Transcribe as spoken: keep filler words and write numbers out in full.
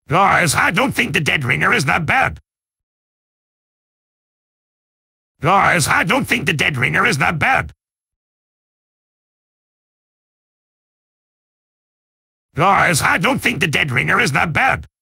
Guys, I don't think the dead ringer is that bad. Guys, I don't think the dead ringer is that bad. Guys, I don't think the dead ringer is that bad.